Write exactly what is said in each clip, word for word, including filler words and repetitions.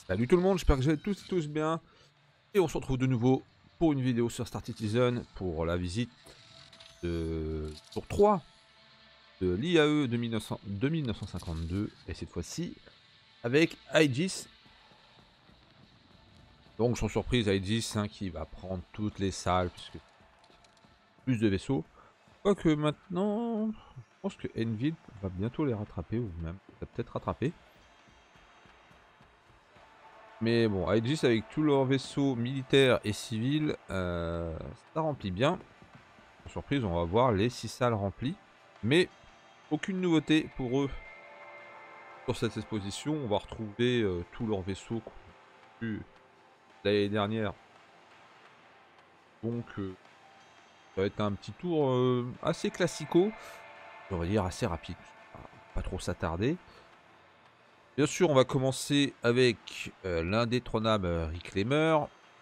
Salut tout le monde, j'espère que vous allez tous tous bien. Et on se retrouve de nouveau pour une vidéo sur Star Citizen pour la visite de tour trois de l'I A E de mille neuf cents de mille neuf cent cinquante-deux. Et cette fois-ci avec Aegis. Donc sans surprise Aegis hein, qui va prendre toutes les salles puisque plus de vaisseaux. Quoique maintenant, je pense que Envil va bientôt les rattraper ou même va peut-être rattraper. Mais bon, Aegis avec tous leurs vaisseaux militaires et civils, euh, ça remplit bien. Surprise, on va voir les six salles remplies. Mais aucune nouveauté pour eux sur cette exposition. On va retrouver euh, tous leurs vaisseaux qu'on a vus l'année dernière. Donc euh, ça va être un petit tour euh, assez classico. On va dire assez rapide. Pas trop s'attarder. Bien sûr, on va commencer avec euh, l'indétrônable Rick Lemmer.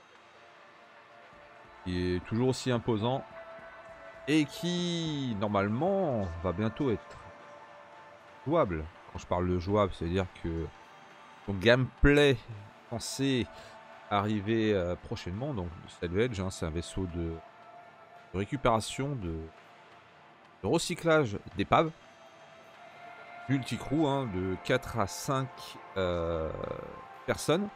Qui est toujours aussi imposant. Et qui, normalement, va bientôt être jouable. Quand je parle de jouable, c'est-à-dire que son gameplay est censé arriver euh, prochainement. Donc, Salvage, hein, c'est un vaisseau de, de récupération, de, de recyclage d'épaves. Multicrew, hein, de quatre à cinq euh, personnes.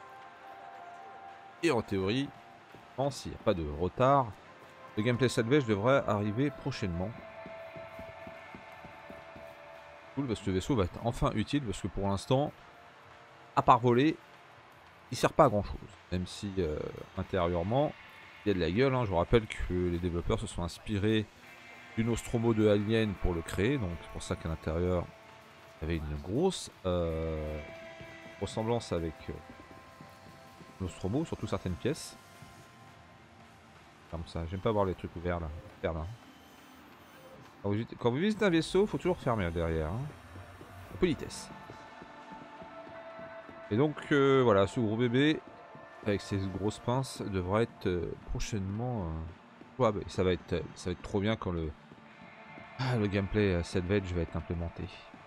Et en théorie, s'il n'y a pas de retard, le gameplay Salvage devrait arriver prochainement. Cool, parce que le vaisseau va être enfin utile, parce que pour l'instant, à part voler, il sert pas à grand chose. Même si euh, intérieurement, il y a de la gueule. Hein. Je vous rappelle que les développeurs se sont inspirés du Nostromo de Alien pour le créer. Donc c'est pour ça qu'à l'intérieur, il y avait une grosse euh, ressemblance avec euh, Nostromo, surtout certaines pièces. Comme ça, j'aime pas voir les trucs ouverts là. Ferme, hein. Quand, vous, quand vous visitez un vaisseau, il faut toujours fermer derrière. Hein. La politesse. Et donc euh, voilà, ce gros bébé avec ses grosses pinces devrait être euh, prochainement euh, jouable. Et ça va être, ça va être trop bien quand le Ah, le gameplay euh, Salvage va être implémenté.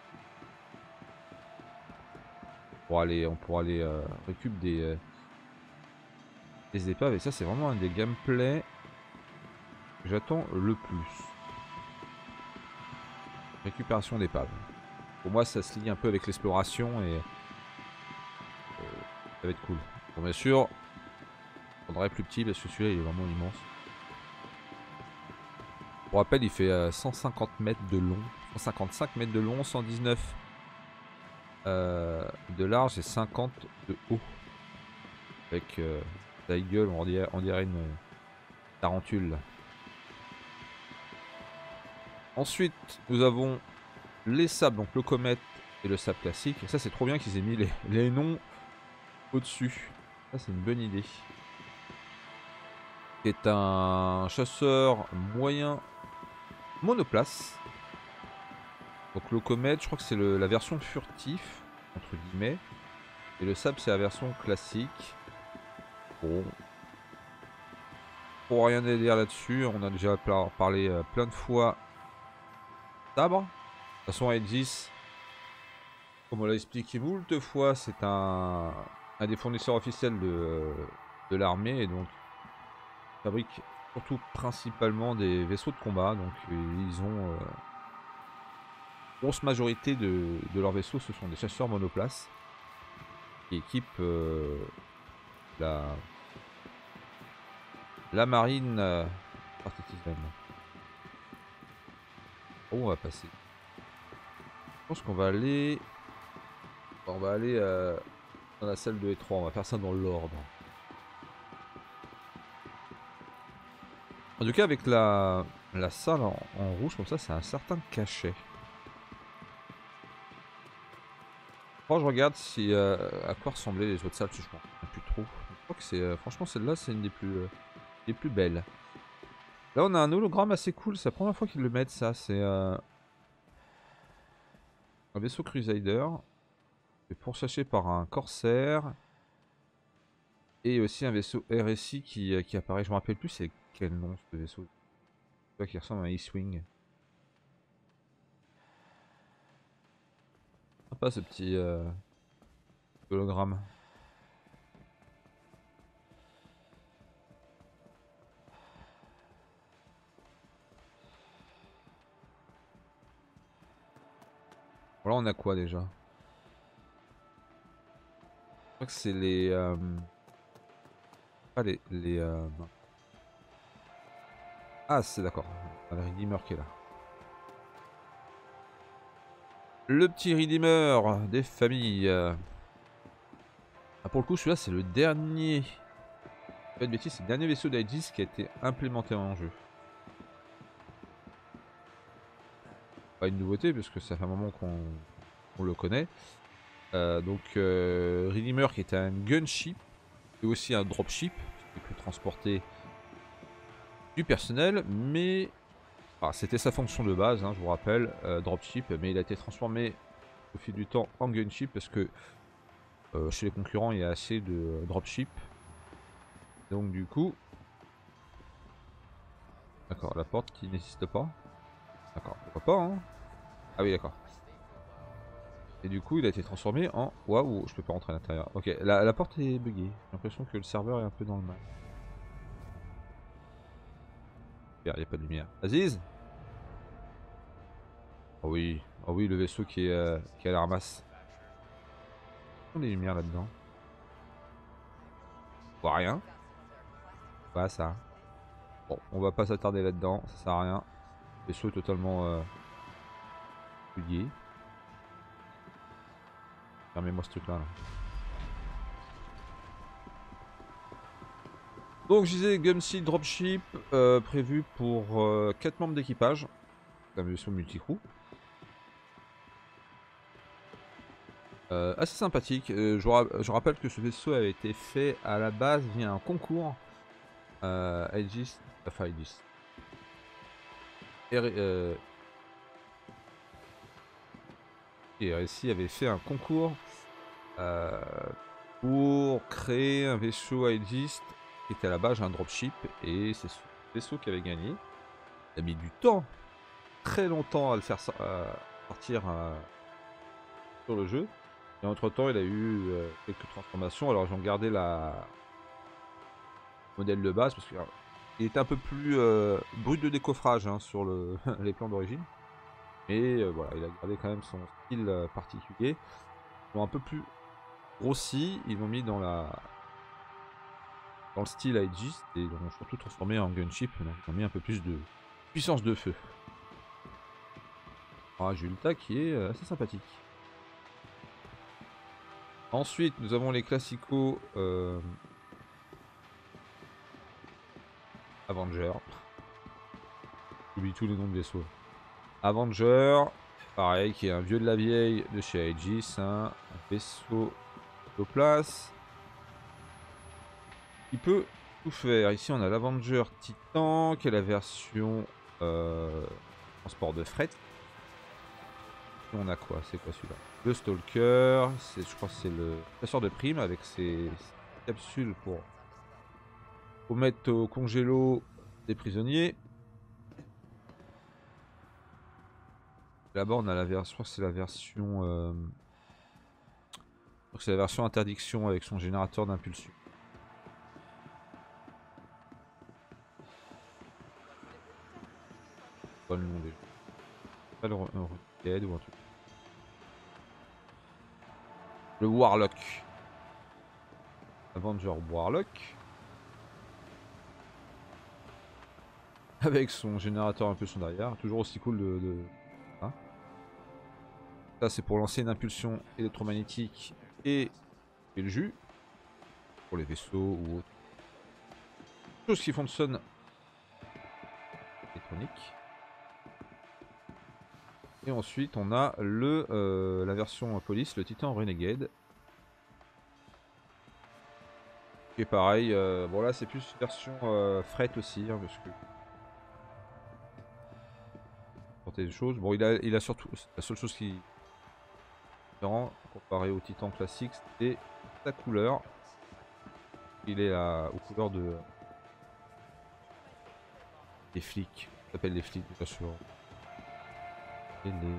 Pour aller, on pourra aller euh, récup des, euh, des épaves. Et ça, c'est vraiment un des gameplays que j'attends le plus. Récupération d'épaves. Pour moi, ça se lie un peu avec l'exploration et euh, ça va être cool. Bon, bien sûr, je prendrai plus petit parce que celui-là, il est vraiment immense. Pour rappel, il fait euh, cent cinquante mètres de long, cent cinquante-cinq mètres de long, cent dix-neuf euh, de large et cinquante de haut. Avec euh, sa gueule, on dirait, on dirait une tarentule. Ensuite, nous avons les sables, donc le comète et le sable classique. Et ça, c'est trop bien qu'ils aient mis les, les noms au-dessus. Ça, c'est une bonne idée. C'est un chasseur moyen monoplace. Donc le comète, je crois que c'est la version furtif, entre guillemets. Et le sable, c'est la version classique. Bon. Pour rien à dire là-dessus, on a déjà parlé euh, plein de fois sabre. De toute façon, Aegis, comme on l'a expliqué moult fois, c'est un, un des fournisseurs officiels de, de l'armée et donc ils fabriquent surtout principalement des vaisseaux de combat. Donc ils ont euh, grosse majorité de, de leurs vaisseaux, ce sont des chasseurs monoplaces qui équipent euh, la, la marine euh, artificielle. Oh, on va passer. Je pense qu'on va aller, on va aller euh, dans la salle deux et trois. On va faire ça dans l'ordre. En tout cas, avec la, la salle en, en rouge, comme ça, c'est un certain cachet. Quand je regarde si, euh, à quoi ressemblaient les autres salles, je m'en souviens plus trop. Je crois que c'est, euh, franchement, celle-là, c'est une des plus, euh, des plus belles. Là, on a un hologramme assez cool. C'est la première fois qu'ils le mettent, ça. C'est euh, un vaisseau Crusader. C'est pourchassé par un corsaire. Et aussi un vaisseau R S I qui, euh, qui apparaît. Je me rappelle plus c'est quel nom ce vaisseau. C'est qui ressemble à un East-Wing. Sympa ce petit euh, hologramme. Voilà, on a quoi déjà? Je crois que c'est les... Euh... Pas les... les euh... Ah, c'est d'accord. Le Redeemer qui est là. Le petit Redeemer des familles. Ah, pour le coup, celui-là, c'est le dernier... Pas de bêtises, c'est le dernier vaisseau d'Aegis qui a été implémenté en jeu. Pas une nouveauté, parce que ça fait un moment qu'on qu le connaît. Euh, donc, euh, Redeemer qui est un gunship et aussi un dropship, qui peut transporter du personnel, mais enfin, c'était sa fonction de base, hein, je vous rappelle, euh, dropship, mais il a été transformé au fil du temps en gunship parce que euh, chez les concurrents il y a assez de euh, dropship. Donc du coup, d'accord, la porte qui n'existe pas. D'accord, pourquoi pas, hein. Ah oui, d'accord. Et du coup, il a été transformé en... Waouh, je peux pas rentrer à l'intérieur. Ok, la, la porte est buggée. J'ai l'impression que le serveur est un peu dans le mal. Il n'y a pas de lumière. Aziz? Oh oui, oh oui, le vaisseau qui est, euh, qui est à la ramasse. Où sont les lumières là-dedans? On voit rien. Voilà ça. Bon, on va pas s'attarder là-dedans, ça sert à rien. Le vaisseau est totalement euh, buggé. Fermez-moi ce truc-là. Là. Donc je disais Gumsea Dropship euh, prévu pour euh, quatre membres d'équipage. C'est un vaisseau multicrew. Euh, assez sympathique. Euh, je, ra je rappelle que ce vaisseau avait été fait à la base via un concours. Euh, Aegis, enfin Aegis. Et, euh, et R S I avait fait un concours euh, pour créer un vaisseau Aegis qui était à la base un dropship. Et c'est ce vaisseau qui avait gagné. Il a mis du temps, très longtemps à le faire euh, sortir euh, sur le jeu. Et entre temps, il a eu euh, quelques transformations. Alors, ils ont gardé la modèle de base parce qu'il était un peu plus euh, brut de décoffrage hein, sur le les plans d'origine. Mais euh, voilà, il a gardé quand même son style euh, particulier. Ils l'ont un peu plus grossi. Ils l'ont mis dans la dans le style Aegis et ils l'ont surtout transformé en gunship. Donc, ils ont mis un peu plus de puissance de feu. Un résultat qui est euh, assez sympathique. Ensuite, nous avons les classicaux euh, Avenger. J'oublie tous les noms de vaisseaux. Avenger, pareil, qui est un vieux de la vieille de chez Aegis, hein, un vaisseau de place. Il peut tout faire. Ici, on a l'Avenger Titan, qui est la version euh, transport de fret. Et on a quoi? C'est quoi celui-là? Le Stalker, je crois que c'est le chasseur de primes avec ses, ses capsules pour, pour mettre au congélo des prisonniers. Là-bas, on a la version, je crois que c'est la version, euh, c'est la version interdiction avec son générateur d'impulsion. Pas le nom déjà. Pas le Renegade ou un truc. Le Warlock. Avenger Warlock. Avec son générateur d'impulsion derrière. Toujours aussi cool de... de... Hein, ça c'est pour lancer une impulsion électromagnétique et, et le jus. Pour les vaisseaux ou autre. Chose qui fonctionne électronique. Et ensuite on a le euh, la version police, le Titan Renegade. Qui est pareil, euh, bon là c'est plus version euh, fret aussi, hein, parce que des choses. Bon, il a, il a surtout la seule chose qui est différent comparé au Titan classique, c'est sa couleur. Il est à, aux couleurs de des flics. Ça s'appelle les flics, bien sûr. Et les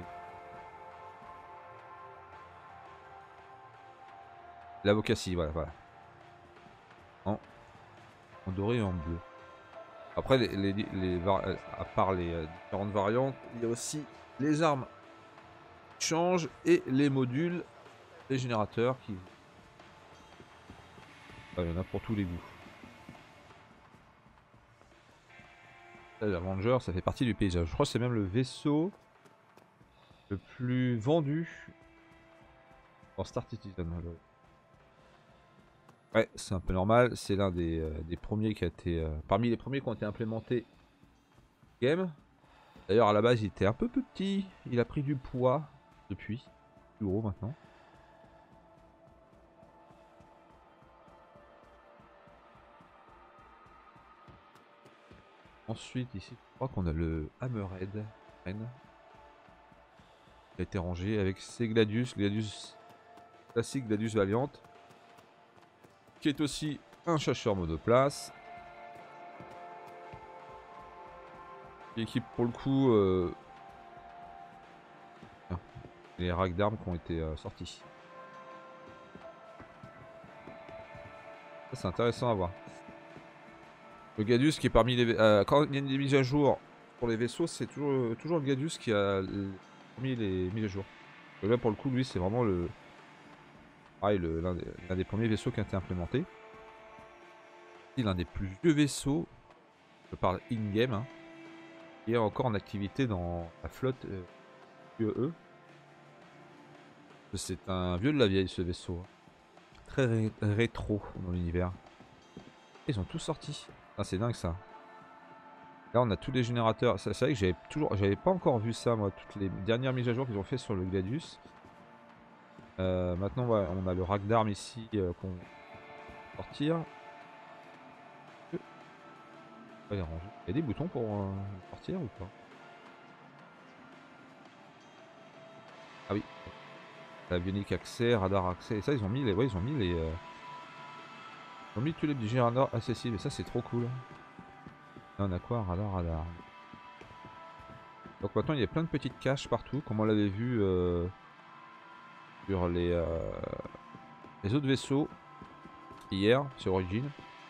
l'avocassie, voilà, voilà. En, en doré et en bleu. Après, les, les, les à part les différentes variantes, il y a aussi les armes changent et les modules, les générateurs qui... Ah, il y en a pour tous les goûts. L'Avenger, ça fait partie du paysage. Je crois que c'est même le vaisseau le plus vendu en Star Citizen. Ouais, c'est un peu normal. C'est l'un des, euh, des premiers qui a été... Euh, parmi les premiers qui ont été implémentés game. D'ailleurs, à la base, il était un peu plus petit. Il a pris du poids depuis. Plus gros maintenant. Ensuite, ici, je crois qu'on a le Hammerhead. Qui a été rangé avec ses Gladius. Gladius classique, Gladius Valiant. Qui est aussi un chasseur monoplace. Qui équipe pour le coup... Euh... les racks d'armes qui ont été euh, sortis. C'est intéressant à voir. Le Gladius qui est parmi les... Euh, quand il y a des mises à jour pour les vaisseaux, c'est toujours, toujours le Gladius qui a mis les mises à jour. Et là pour le coup, lui c'est vraiment le... Pareil, l'un des, des premiers vaisseaux qui a été implémenté. C'est l'un des plus vieux vaisseaux, je parle in-game, hein, qui est encore en activité dans la flotte euh, U E E. C'est un vieux de la vieille ce vaisseau. Très ré rétro dans l'univers. Ils ont tous sorti. Ah, c'est dingue ça. Là on a tous les générateurs. C'est vrai que j'avais toujours, j'avais pas encore vu ça moi, toutes les dernières mises à jour qu'ils ont fait sur le Gladius. Euh, maintenant ouais, on a le rack d'armes ici euh, qu'on va sortir. Il y a des boutons pour euh, sortir ou pas? Ah oui. Avionique accès, radar accès. Et ça ils ont mis les. Ouais, ils ont mis les. Euh... Ils ont mis tous les générateurs accessibles et ça c'est trop cool. Là on a quoi? Radar, radar. Donc maintenant il y a plein de petites caches partout, comme on l'avait vu euh, sur les, euh, les autres vaisseaux hier sur Origin.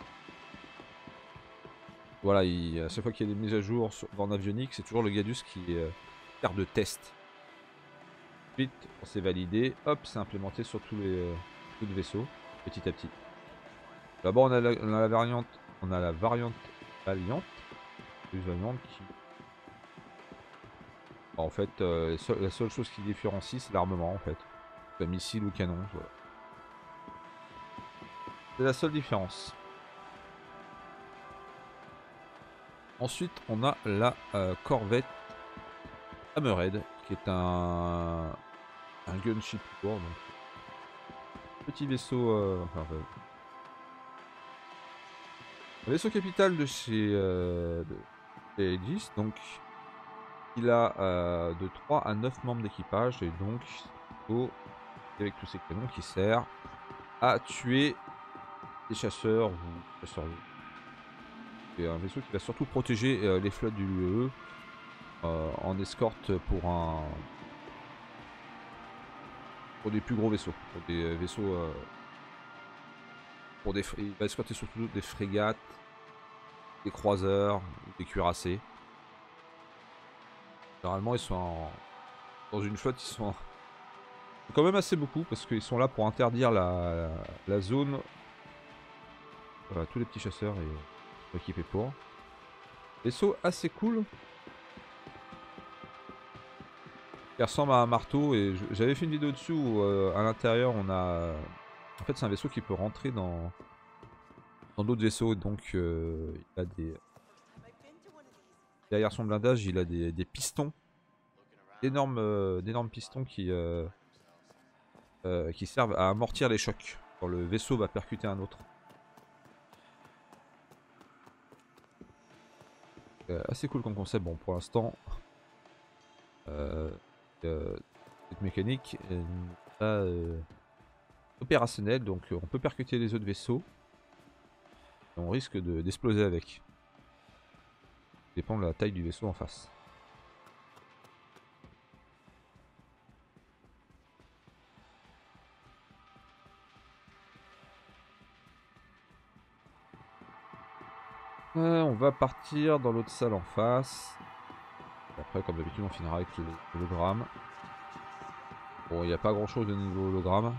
Voilà, il, à chaque fois qu'il y a des mises à jour sur, dans Avionique, c'est toujours le Gladius qui est euh, faire de test. Ensuite, on s'est validé, hop, c'est implémenté sur tous les, euh, tous les vaisseaux, petit à petit. D'abord on, a la, on a la variante, on a la variante Valiant, plus Valiant qui... En fait, euh, seul, la seule chose qui différencie, c'est l'armement en fait. Le missile ou canon, voilà. C'est la seule différence. Ensuite, on a la euh, corvette Hammerhead, qui est un, un gunship lourd, donc petit vaisseau, euh, enfin, euh, un vaisseau capital de chez euh, de Aegis, donc il a euh, de trois à neuf membres d'équipage et donc il avec tous ces canons qui sert à tuer les chasseurs ou chasseurs. C'est un vaisseau qui va surtout protéger euh, les flottes du U E E euh, en escorte pour un pour des plus gros vaisseaux, pour des vaisseaux euh, pour des il va escorter surtout des frégates, des croiseurs, des cuirassés. Généralement ils sont en... dans une flotte, ils sont quand même assez beaucoup parce qu'ils sont là pour interdire la, la zone à tous les petits chasseurs et équipés pour. Vaisseau assez cool. Il ressemble à un marteau et j'avais fait une vidéo dessus où euh, à l'intérieur on a... En fait c'est un vaisseau qui peut rentrer dans dans d'autres vaisseaux, donc euh, il a des... Derrière son blindage il a des, des pistons. D'énormes euh, d'énormes pistons qui, euh, euh, qui servent à amortir les chocs quand le vaisseau va percuter un autre. Euh, assez cool comme concept. Bon, pour l'instant, euh, euh, cette mécanique n'est pas euh, opérationnelle, donc euh, on peut percuter les autres vaisseaux. Et on risque d'exploser de, avec. Ça dépend de la taille du vaisseau en face. Euh, on va partir dans l'autre salle en face. Et après, comme d'habitude, on finira avec le hologramme. Bon, il n'y a pas grand chose de niveau hologramme.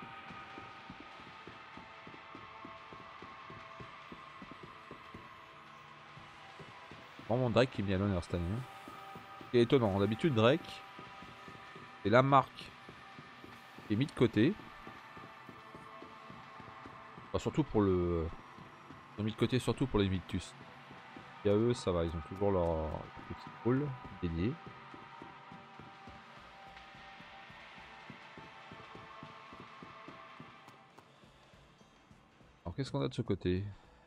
Vraiment Drake qui me met à l'honneur cette année. Hein. C'est étonnant. D'habitude, Drake, c'est la marque qui est mise de côté. Enfin, surtout pour le. Ils ont mis de côté surtout pour les Victus. Et à eux, ça va, ils ont toujours leur petit pôle dédié. Alors qu'est-ce qu'on a de ce côté?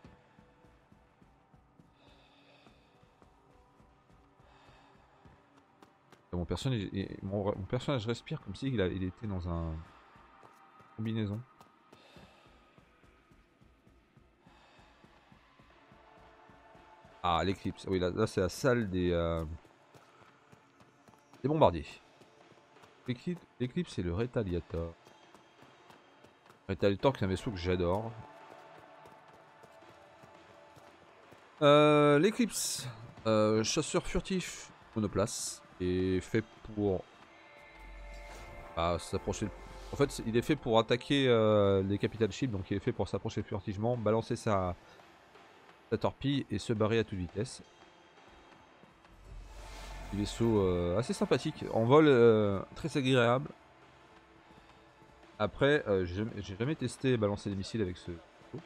Mon personnage, mon, mon personnage respire comme s'il il était dans un combinaison. Ah, l'éclipse. Oui, là, là c'est la salle des, euh, des bombardiers. L'éclipse, c'est le Retaliator. Retaliator, qui est un vaisseau que j'adore. Euh, L'éclipse, euh, chasseur furtif monoplace, est fait pour bah, s'approcher. En fait, il est fait pour attaquer euh, les capital ships, donc il est fait pour s'approcher furtivement, balancer sa, sa torpille et se barrer à toute vitesse. Des vaisseaux euh, assez sympathiques, en vol euh, très agréable. Après, euh, j'ai jamais, jamais testé balancer des missiles avec ce vaisseau.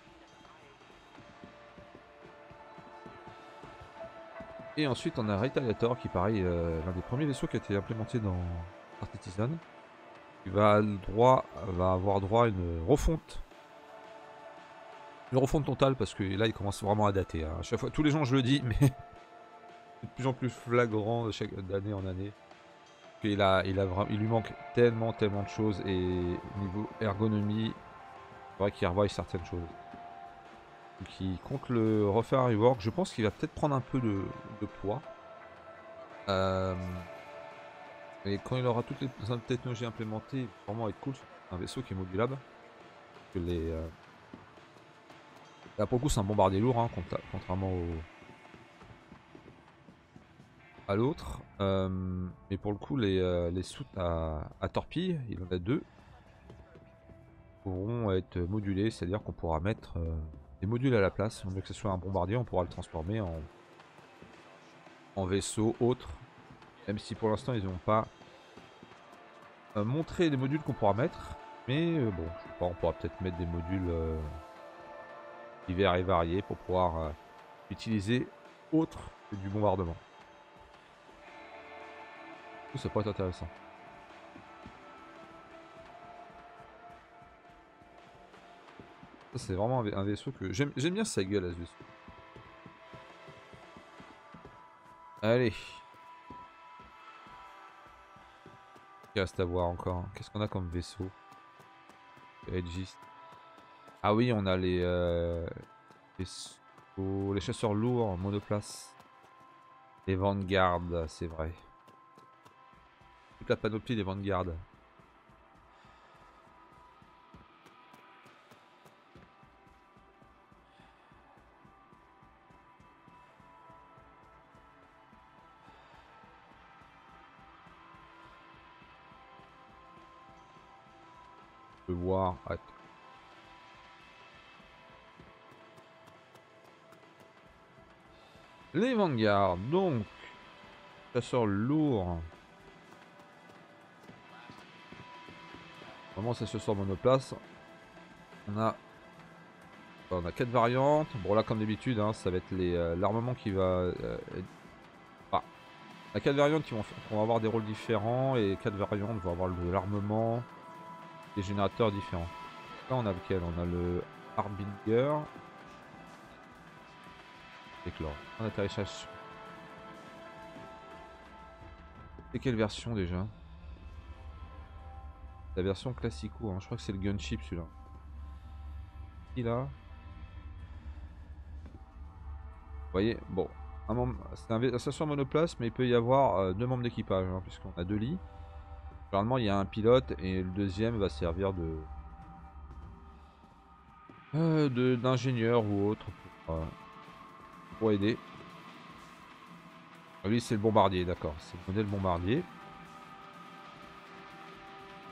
Et ensuite, on a Retaliator qui, pareil, euh, l'un des premiers vaisseaux qui a été implémenté dans Artisan. Il va, droit, va avoir droit à une refonte. Une refonte totale parce que là, il commence vraiment à dater. Hein. À chaque fois, tous les gens, je le dis, mais c'est de plus en plus flagrant d'année en année. Il, a, il, a vraiment, il lui manque tellement, tellement de choses. Et niveau ergonomie, c'est vrai qu'il revoit certaines choses. Donc, il compte le refaire un rework. Je pense qu'il va peut-être prendre un peu de, de poids. Euh, et quand il aura toutes les technologies implémentées, il va vraiment être cool. C'est un vaisseau qui est modulable. Que les, euh... Là, pour le coup, c'est un bombardier lourd, hein, contrairement au... à l'autre. Euh, mais pour le coup, les, euh, les soutes à, à torpille, il en a deux, pourront être modulés, c'est-à-dire qu'on pourra mettre euh, des modules à la place. Au lieu que ce soit un bombardier, on pourra le transformer en, en vaisseau autre. Même si pour l'instant, ils n'ont pas euh, montré les modules qu'on pourra mettre. Mais euh, bon, je sais pas, on pourra peut-être mettre des modules euh, divers et variés pour pouvoir euh, utiliser autre que du bombardement. Ça pourrait être intéressant. Ça, c'est vraiment un vaisseau que j'aime bien sa gueule à ce vaisseau. Allez. Il reste à voir encore. Qu'est-ce qu'on a comme vaisseau? Aegis. Ah oui, on a les, euh, les, les chasseurs lourds en monoplace. Les Vanguard, c'est vrai. Toute la panoplie des Vanguard. Je peux voir. Attends. Les Vanguard, donc. Chasseurs lourds. Vraiment, c'est ce sort monoplace. On a. On a quatre variantes. Bon, là, comme d'habitude, hein, ça va être l'armement euh, qui va. Euh, ah. On a quatre variantes qui vont, qui vont avoir des rôles différents. Et quatre variantes vont avoir de l'armement. Des générateurs différents. Là, on a lequel? On a le Harbinger. Éclore. Un atterrissage. C'est quelle version déjà? La version classico, hein. Je crois que c'est le gunship celui-là. Il a. Vous voyez, bon. C'est un, un station monoplace, mais il peut y avoir euh, deux membres d'équipage, hein, puisqu'on a deux lits. Généralement, il y a un pilote et le deuxième va servir de. Euh, d'ingénieur ou autre pour, euh, pour aider. Ah, lui, c'est le bombardier, d'accord. C'est le modèle bombardier.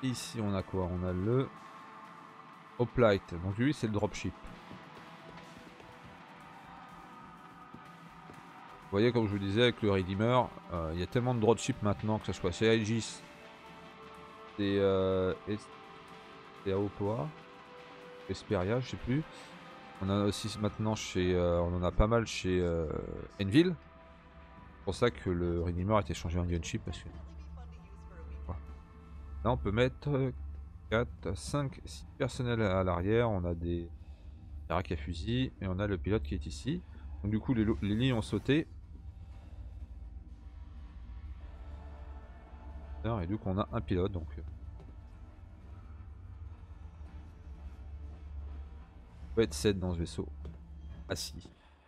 Et ici on a quoi? On a le Hoplite. Donc lui c'est le dropship. Vous voyez, comme je vous disais avec le Redeemer, euh, il y a tellement de dropship maintenant, que ce soit chez Aegis, c'est euh, c'est Aopoa, Esperia, je sais plus. On en a aussi maintenant chez, euh, on en a pas mal chez euh, Enville. C'est pour ça que le Redeemer a été changé en gunship parce que voilà. Là on peut mettre quatre, cinq, six personnels à l'arrière. On a des racks à fusil et on a le pilote qui est ici. Donc du coup les, les lignes ont sauté. Et donc on a un pilote donc. Euh, on peut être sept dans ce vaisseau. Assis.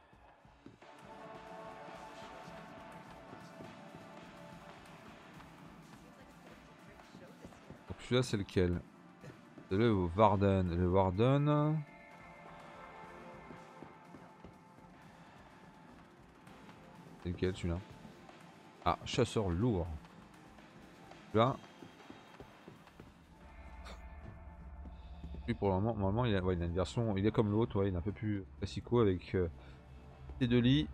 Donc celui-là c'est lequel? C'est le Warden. Le Warden. C'est lequel celui-là? Ah, chasseur lourd. Là. Lui pour le moment, normalement il a, ouais, il a une version, il est comme l'autre, ouais, il est un peu plus classico avec euh, ses deux lits.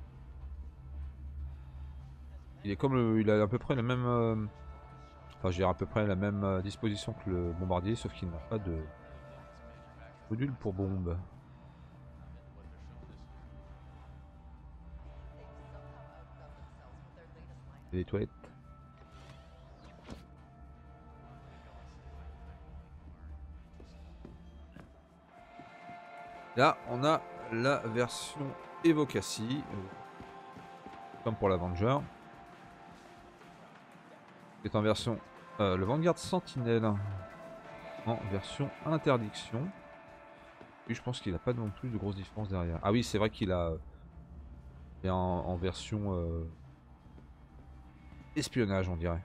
Il est comme le, il a à peu près le même, euh, enfin j'ai à peu près la même euh, disposition que le bombardier, sauf qu'il n'a pas de module pour bombe. Et les toilettes. Là, on a la version Evocacy, comme pour l'Avenger, qui est en version euh, le Vanguard Sentinelle, en version interdiction. Puis je pense qu'il n'a pas non plus de grosse différence derrière. Ah oui, c'est vrai qu'il a, il est en, en version euh, espionnage, on dirait.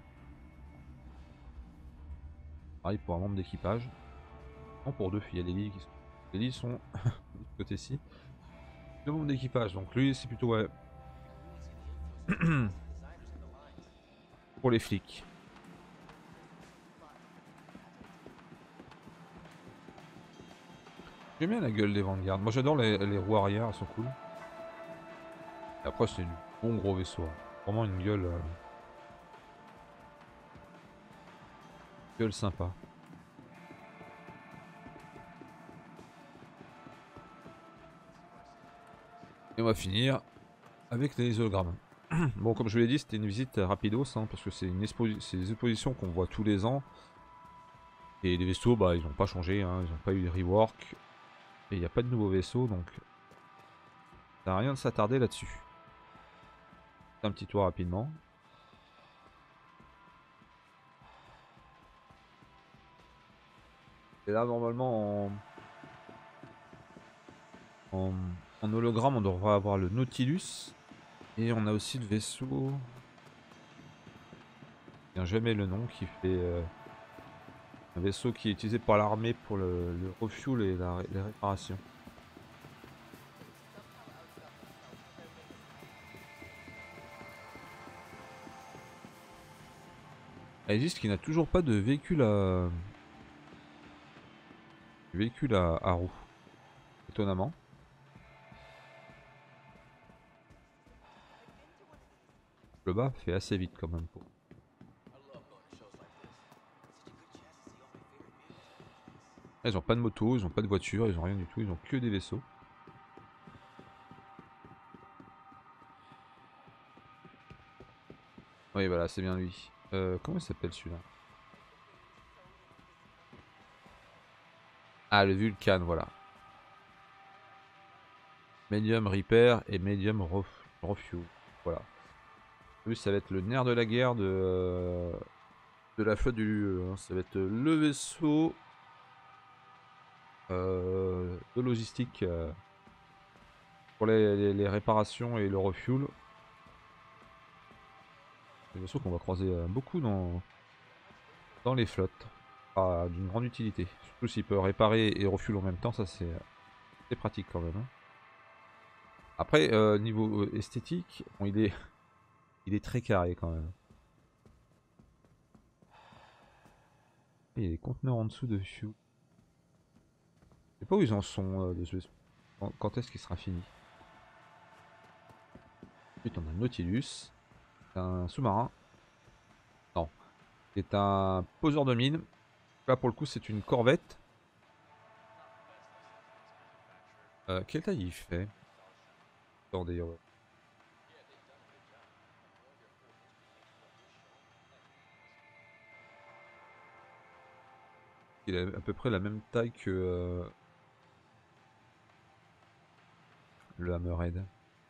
Pareil pour un membre d'équipage. Non, pour deux, il y a des lits qui sont. Les lits sont de ce côté-ci. Le membre d'équipage, donc lui c'est plutôt ouais. Pour les flics. J'aime bien la gueule des Vanguard. Moi j'adore les, les roues arrière, elles sont cool. Et après c'est du bon gros vaisseau. Vraiment une gueule. Euh... Gueule sympa. Et on va finir avec les hologrammes. Bon, comme je vous l'ai dit, c'était une visite rapidos, hein, parce que c'est une c'est des expositions qu'on voit tous les ans. Et les vaisseaux, bah, ils n'ont pas changé, hein, ils n'ont pas eu de rework. Et il n'y a pas de nouveaux vaisseaux, donc ça n'a rien de s'attarder là-dessus. Un petit tour rapidement. Et là, normalement, en... En... en hologramme, on devrait avoir le Nautilus. Et on a aussi le vaisseau... Je ne jamais le nom, qui fait... Euh... Un vaisseau qui est utilisé par l'armée pour le, le refuel et la... les réparations. Aegis qui n'a toujours pas de véhicule à... Véhicule à, à roues. Étonnamment. Le bas fait assez vite quand même. Pour... Ils ont pas de moto, ils ont pas de voiture, ils ont rien du tout, ils ont que des vaisseaux. Oui voilà, c'est bien lui. Euh, comment il s'appelle celui-là? Ah, le Vulcan, voilà. Medium Repair et Medium ref Refuel. Voilà. Lui, ça va être le nerf de la guerre de, de la flotte du L E. Hein. Ça va être le vaisseau euh, de logistique euh, pour les, les, les réparations et le refuel. C'est un vaisseau qu'on va croiser euh, beaucoup dans, dans les flottes. Ah, d'une grande utilité. Surtout s'il peut réparer et refuel en même temps, ça c'est pratique quand même. Hein. Après, euh, niveau euh, esthétique, bon, il est il est très carré quand même. Il y a des conteneurs en dessous de fuel. Je sais pas où ils en sont euh, de ce... Quand, quand est-ce qu'il sera fini? Ensuite on a le Nautilus. C'est un sous-marin. Non. C'est un poseur de mine. Là pour le coup c'est une corvette. Euh, quelle taille il fait? Attendez. Ouais. Il a à peu près la même taille que euh, le Hammerhead.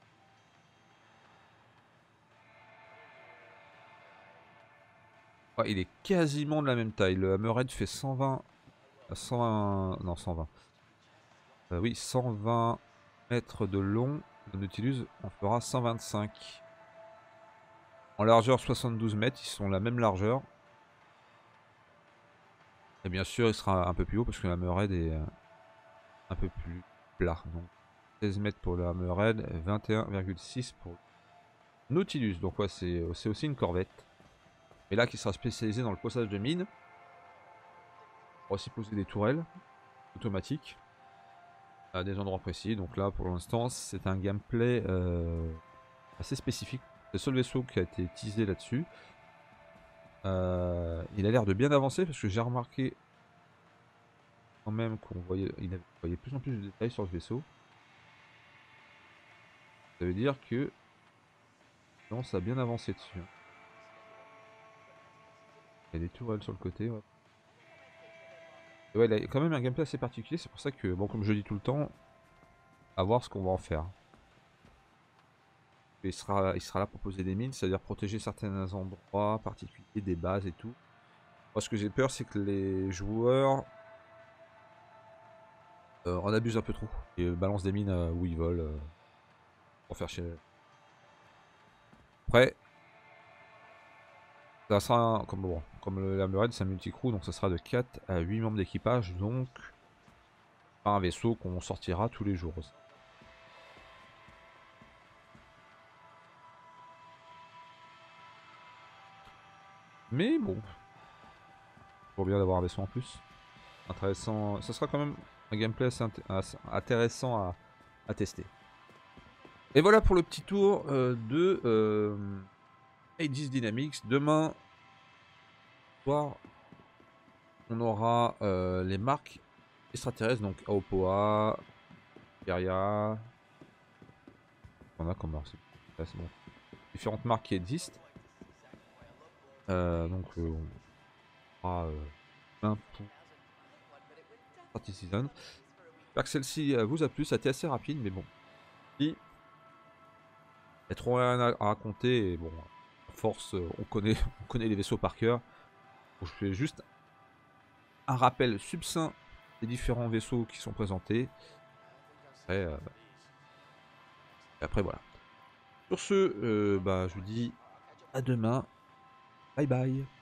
Ouais, il est quasiment de la même taille. Le Hammerhead fait cent vingt... cent vingt... Non, cent vingt. Euh, oui, cent vingt mètres de long. Le Nautilus en fera cent vingt-cinq. En largeur soixante-douze mètres, ils sont la même largeur. Et bien sûr, il sera un peu plus haut parce que le Hammerhead est euh, un peu plus plat. Donc seize mètres pour le Hammerhead, vingt et un virgule six pour le Nautilus. Donc ouais, c'est aussi une corvette. Et là, qui sera spécialisé dans le poçage de mines. On va aussi poser des tourelles automatiques à des endroits précis. Donc là, pour l'instant, c'est un gameplay euh, assez spécifique. C'est le seul vaisseau qui a été teasé là-dessus. Euh, il a l'air de bien avancer parce que j'ai remarqué quand même qu'on voyait, il avait, voyait plus en plus de détails sur le vaisseau. Ça veut dire que non, ça a bien avancé dessus. Il y a des tourelles sur le côté. Ouais, et ouais, il a quand même un gameplay assez particulier. C'est pour ça que, bon, comme je dis tout le temps, à voir ce qu'on va en faire. Il sera, il sera là pour poser des mines, c'est-à-dire protéger certains endroits particuliers, des bases et tout. Moi, ce que j'ai peur, c'est que les joueurs euh, en abusent un peu trop et balancent des mines euh, où ils veulent euh, pour faire chier. Après, ça sera un, comme, bon, comme le Hammerhead, c'est un multi-crew, donc ça sera de quatre à huit membres d'équipage, donc pas un vaisseau qu'on sortira tous les jours aussi. Mais bon, pour bien d'avoir un vaisseau en plus. Intéressant, ça sera quand même un gameplay assez, int assez intéressant à, à tester. Et voilà pour le petit tour euh, de euh, Aegis Dynamics. Demain soir, on aura euh, les marques extraterrestres, donc Aopoa, Keria. On a comme marque, c'est bon. Différentes marques qui existent. Euh, donc euh, on aura euh, un pour Party Season. J'espère que celle-ci euh, vous a plu, ça a été assez rapide, mais bon. Il y a trop rien à raconter et bon, à force, euh, on connaît, on connaît les vaisseaux par cœur. Donc, je fais juste un rappel succinct des différents vaisseaux qui sont présentés. Après, euh, après voilà. Sur ce, euh, bah, je vous dis à demain. Bye bye.